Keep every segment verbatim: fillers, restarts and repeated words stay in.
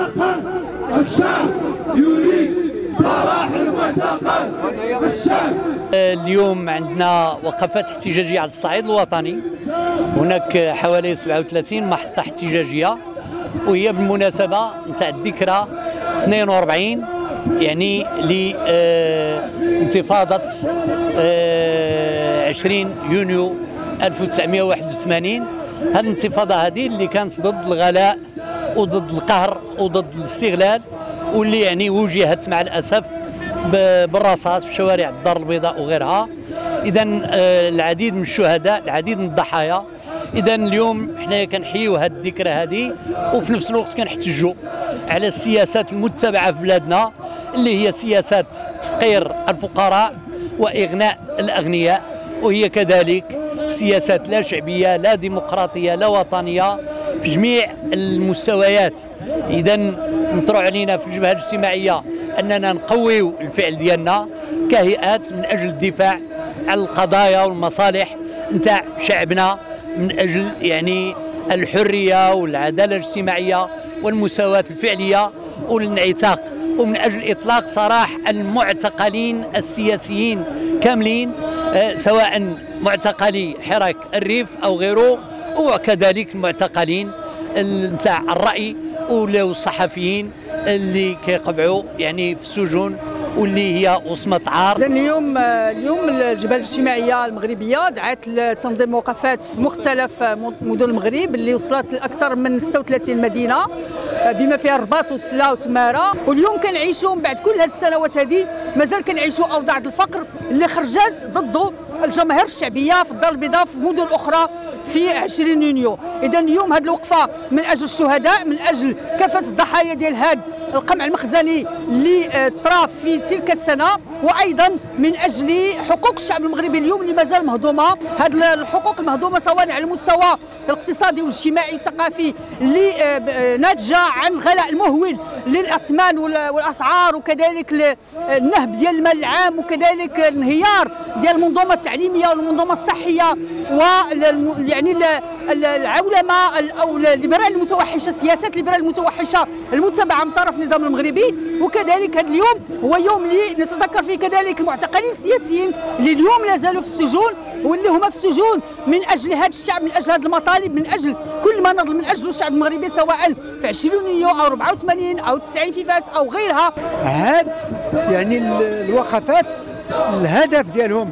المعتقل، الشعب يريد صلاح المعتقل، الشعب. اليوم عندنا وقفات احتجاجية على الصعيد الوطني. هناك حوالي سبعة وثلاثين محطة احتجاجية، وهي بالمناسبة نتاع الذكرى اثنين وأربعين يعني لانتفاضة عشرين يونيو ألف وتسعمائة وواحد وثمانين. هذه الانتفاضة هذه اللي كانت ضد الغلاء وضد القهر وضد الاستغلال، واللي يعني وجهت مع الأسف بالرصاص في شوارع الدار البيضاء وغيرها. إذا العديد من الشهداء، العديد من الضحايا. إذا اليوم حنا كنحييو هذه الذكرى هذه، وفي نفس الوقت كنحتجوا على السياسات المتبعة في بلادنا، اللي هي سياسات تفقير الفقراء وإغناء الأغنياء، وهي كذلك سياسات لا شعبية لا ديمقراطية لا وطنية في جميع المستويات. إذا نطرح علينا في الجبهة الاجتماعية أننا نقويو الفعل ديالنا كهيئات من أجل الدفاع عن القضايا والمصالح نتاع شعبنا، من أجل يعني الحرية والعدالة الاجتماعية والمساواة الفعلية والانعتاق، ومن أجل إطلاق سراح المعتقلين السياسيين كاملين، سواء معتقلي حراك الريف أو غيره، وكذلك المعتقلين نتاع الرأي والصحفيين اللي كيقبعوا يعني في السجون واللي هي وصمة عار. اليوم اليوم الجبهة الاجتماعية المغربية دعت لتنظيم وقفات في مختلف مدن المغرب اللي وصلت لأكثر من ستة وثلاثين مدينة بما فيها الرباط وسلا وتمارا. واليوم كنعيشوا من بعد كل هذه السنوات هذه مازال كنعيشوا أوضاع الفقر اللي خرجت ضد الجماهير الشعبية في الدار البيضاء في مدن أخرى في عشرين يونيو. إذا اليوم هذه الوقفة من أجل الشهداء، من أجل كافة الضحايا ديال هذا القمع المخزني اللي طرا في تلك السنة، وأيضا من أجل حقوق الشعب المغربي اليوم اللي مازال مهضومة. هذه الحقوق المهضومة سواء على المستوى الاقتصادي والاجتماعي والثقافي اللي ناتجة عن الغلاء المهول للأثمان والأسعار، وكذلك النهب ديال المال العام، وكذلك الانهيار ديال المنظومة التعليمية والمنظومة الصحية، و يعني العولمة أو الليبرال المتوحشة، السياسات الليبرال المتوحشة المتبعة من طرف النظام المغربي. وكذلك هذا اليوم هو يوم اللي نتذكر فيه كذلك المعتقلين السياسيين اللي اليوم لا زالوا في السجون، واللي هما في السجون من اجل هذا الشعب، من اجل هذه المطالب، من اجل كل ما نضل من اجله الشعب المغربي، سواء في عشرين يونيو او أربعة وثمانين او تسعين في فاس او غيرها. هاد يعني الوقفات الهدف ديالهم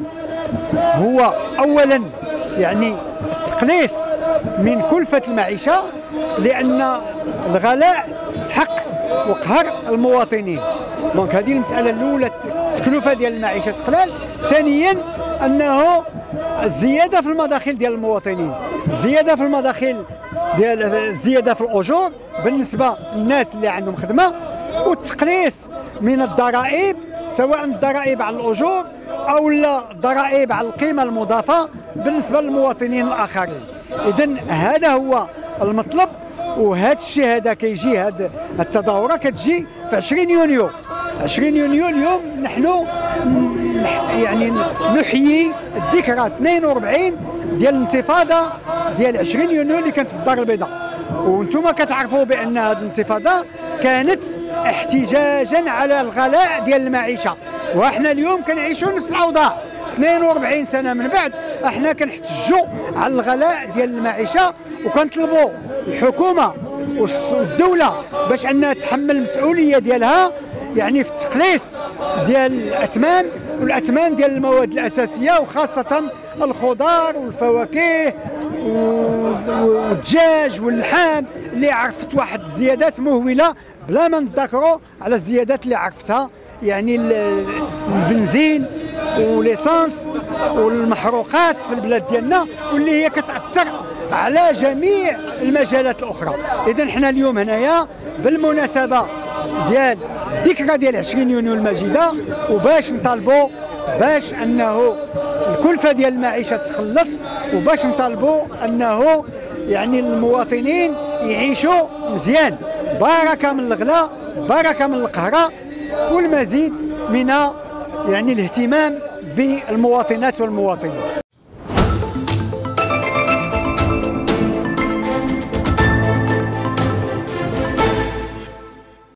هو اولا يعني التقليص من كلفة المعيشة، لأن الغلاء سحق وقهر المواطنين. دونك هذه المسألة الأولى، التكلفة ديال المعيشة تقلال. ثانيا أنه الزيادة في المداخل ديال المواطنين، الزيادة في المداخل ديال الزيادة في الأجور بالنسبة للناس اللي عندهم خدمة، والتقليص من الضرائب، سواء الضرائب على الأجور أو لا الضرائب على القيمة المضافة بالنسبة للمواطنين الآخرين. إذن هذا هو المطلب، وهذا الشيء هذا كيجي، هذه التظاهرة كتجي في عشرين يونيو. عشرين يونيو اليوم نحن يعني نحيي الذكرى اثنين وأربعين ديال الانتفاضة ديال عشرين يونيو اللي كانت في الدار البيضاء. وانتم كتعرفوا بأن هذه الانتفاضة كانت احتجاجا على الغلاء ديال المعيشة، وإحنا اليوم كنعيشوا نفس الأوضاع. اثنين وأربعين سنة من بعد احنا كنحتجوا على الغلاء ديال المعيشة، وكنطلبوا الحكومة والدولة باش انها تحمل المسؤولية ديالها يعني في التقليص ديال الأثمان والأثمان ديال المواد الأساسية، وخاصة الخضار والفواكه والدجاج واللحام اللي عرفت واحد الزيادات مهولة بلا ما نذكروا على الزيادات اللي عرفتها يعني البنزين وليسانس والمحروقات في البلاد ديالنا، واللي هي كتأثر على جميع المجالات الأخرى. إذا حنا اليوم هنايا بالمناسبة ديال الذكرى ديال عشرين يونيو المجيدة، وباش نطالبوا باش أنه الكلفة ديال المعيشة تخلص، وباش نطالبوا أنه يعني المواطنين يعيشوا مزيان، بركة من الغلاء، بركة من القهرة، والمزيد من يعني الاهتمام بالمواطنات والمواطنين.